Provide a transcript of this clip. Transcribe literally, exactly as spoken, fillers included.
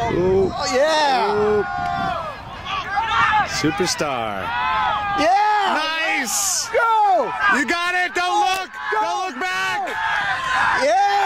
Ooh. Oh, yeah. Ooh. Superstar. Yeah. Nice. Go. You got it. Don't look. Go. Don't look back. Yeah.